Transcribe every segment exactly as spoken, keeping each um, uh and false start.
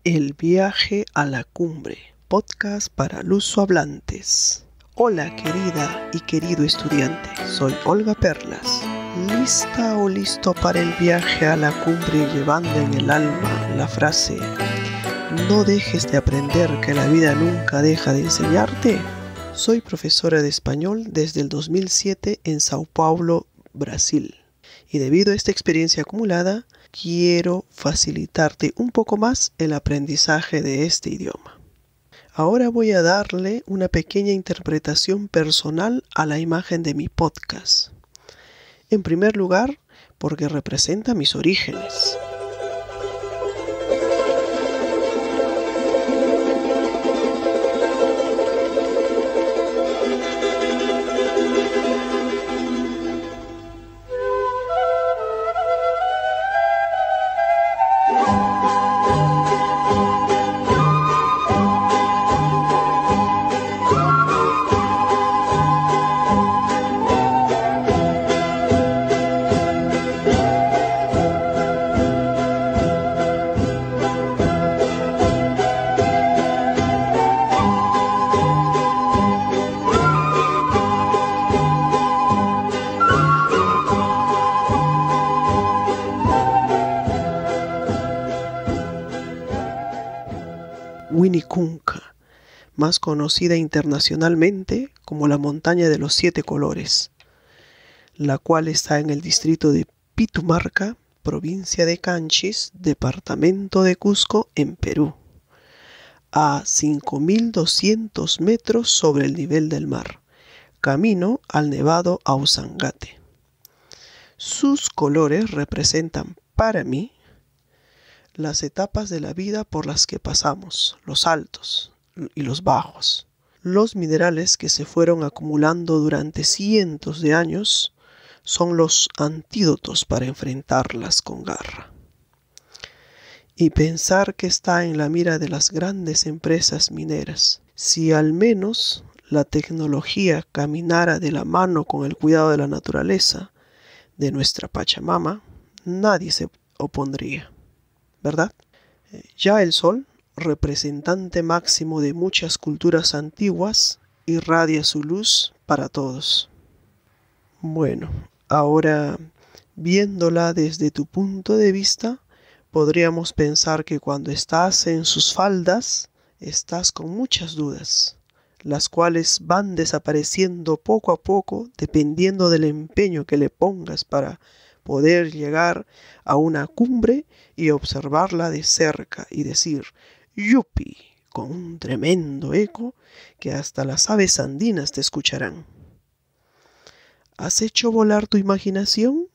El viaje a la cumbre, podcast para lusohablantes. Hola querida y querido estudiante, soy Olga Perlas. ¿Lista o listo para el viaje a la cumbre llevando en el alma la frase "No dejes de aprender que la vida nunca deja de enseñarte"? Soy profesora de español desde el dos mil siete en Sao Paulo, Brasil. Y debido a esta experiencia acumulada, quiero facilitarte un poco más el aprendizaje de este idioma. Ahora voy a darle una pequeña interpretación personal a la imagen de mi podcast. En primer lugar, porque representa mis orígenes. Winnekunka, más conocida internacionalmente como la montaña de los siete colores, la cual está en el distrito de Pitumarca, provincia de Canchis, departamento de Cusco, en Perú, a cinco mil doscientos metros sobre el nivel del mar, camino al nevado Ausangate. Sus colores representan para mí las etapas de la vida por las que pasamos, los altos y los bajos. Los minerales que se fueron acumulando durante cientos de años son los antídotos para enfrentarlas con garra. Y pensar que está en la mira de las grandes empresas mineras. Si al menos la tecnología caminara de la mano con el cuidado de la naturaleza, de nuestra Pachamama, nadie se opondría, ¿verdad? Ya el sol, representante máximo de muchas culturas antiguas, irradia su luz para todos. Bueno, ahora, viéndola desde tu punto de vista, podríamos pensar que cuando estás en sus faldas, estás con muchas dudas, las cuales van desapareciendo poco a poco dependiendo del empeño que le pongas para poder llegar a una cumbre y observarla de cerca y decir "Yupi", con un tremendo eco que hasta las aves andinas te escucharán. ¿Has hecho volar tu imaginación?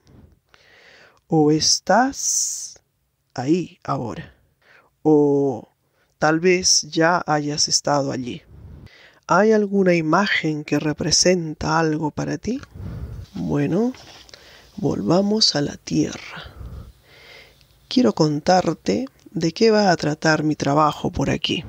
¿O estás ahí ahora? ¿O tal vez ya hayas estado allí? ¿Hay alguna imagen que representa algo para ti? Bueno, volvamos a la tierra. Quiero contarte de qué va a tratar mi trabajo por aquí.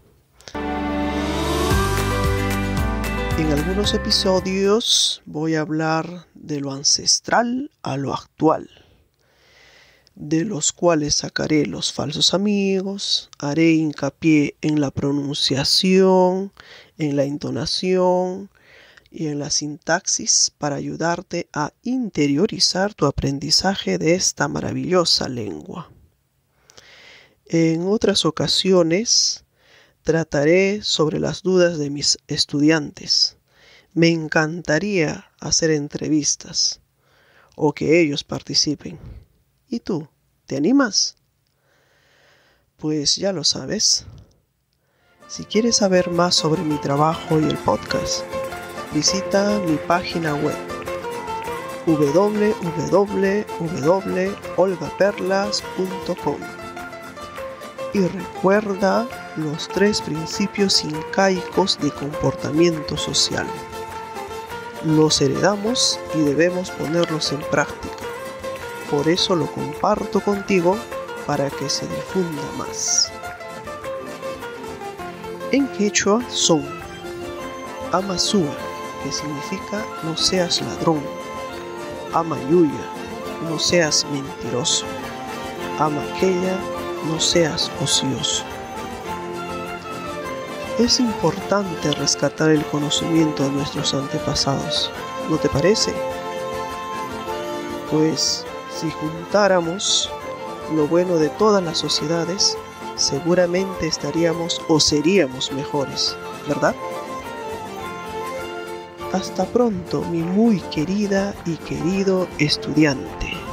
En algunos episodios voy a hablar de lo ancestral a lo actual, de los cuales sacaré los falsos amigos, haré hincapié en la pronunciación, en la entonación y en la sintaxis para ayudarte a interiorizar tu aprendizaje de esta maravillosa lengua. En otras ocasiones trataré sobre las dudas de mis estudiantes. Me encantaría hacer entrevistas o que ellos participen. ¿Y tú? ¿Te animas? Pues ya lo sabes. Si quieres saber más sobre mi trabajo y el podcast, visita mi página web w w w punto olga perlas punto com y recuerda los tres principios incaicos de comportamiento social. Los heredamos y debemos ponerlos en práctica. Por eso lo comparto contigo para que se difunda más. En quechua son Amasúa, que significa no seas ladrón; Amayuya, no seas mentiroso; Amaqueya, no seas ocioso. Es importante rescatar el conocimiento de nuestros antepasados, ¿no te parece? Pues si juntáramos lo bueno de todas las sociedades, seguramente estaríamos o seríamos mejores, ¿verdad? Hasta pronto, mi muy querida y querido estudiante.